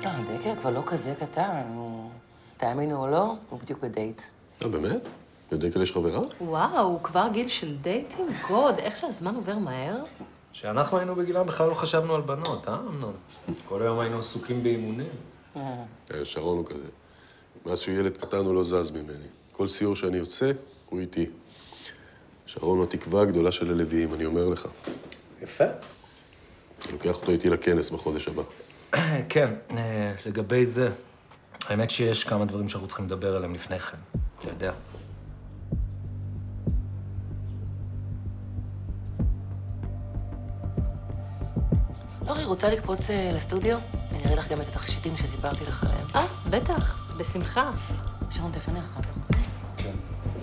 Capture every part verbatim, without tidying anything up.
אה, דקל כבר לא כזה קטן. הוא... תאמינו או לא, הוא בדיוק בדייט. אה, באמת? לדקל יש חברה? וואו, כבר גיל של דייטים? גוד, איך שהזמן עובר מהר. כשאנחנו היינו בגילם בכלל לא חשבנו על בנות, אה, אמנון? כל היום היינו עסוקים באימונים. שרון הוא כזה. מאז שהוא ילד קטן הוא לא זז ממני. כל סיור שאני יוצא, הוא איתי. שרון הוא התקווה הגדולה של הלוויים, אני אומר לך. יפה. אני לוקח אותו איתי לכנס בחודש הבא. כן, לגבי זה, האמת שיש כמה דברים שאנחנו צריכים לדבר עליהם לפני כן. אתה יודע. אורי, רוצה לקפוץ לסטודיו? אני אראה לך גם את התכשיטים שסיפרתי לך עליהם. אה, בטח, בשמחה. שרון, תפנה אחר כך, אוקיי? כן.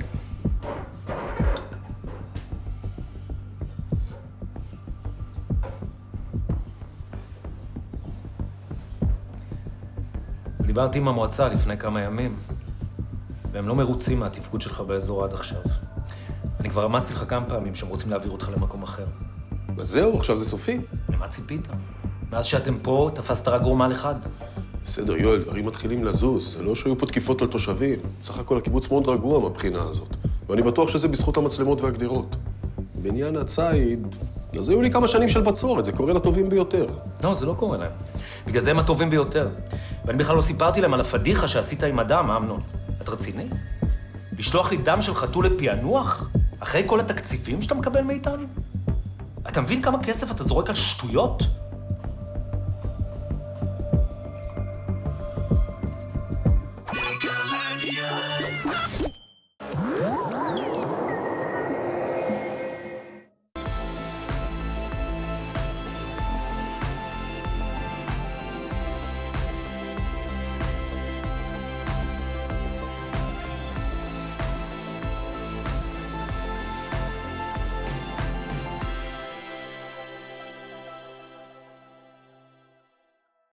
דיברתי עם המועצה לפני כמה ימים, והם לא מרוצים מהתפקוד שלך באזור עד עכשיו. אני כבר אמרתי לך כמה פעמים שהם רוצים להעביר אותך למקום אחר. אז זהו, עכשיו זה סופי. למה ציפית? מאז שאתם פה, תפסת רק גורמל אחד. בסדר, יואל, דברים מתחילים לזוז. זה לא שהיו פה תקיפות לתושבים. סך הכל הקיבוץ מאוד רגוע מהבחינה הזאת. ואני בטוח שזה בזכות המצלמות והגדרות. בעניין הציד, אז היו לי כמה שנים של בצורת, זה קורה לטובים ביותר. לא, זה לא קורה להם. בגלל זה הם הטובים ביותר. ואני בכלל לא סיפרתי להם על הפדיחה שעשית עם אדם, אמנון. את רציני? לשלוח לי דם של חתול לפענוח? אחרי כל התקציבים שאתה מקבל מאיתנו? אתה מבין כמה כסף אתה זורק על שטויות?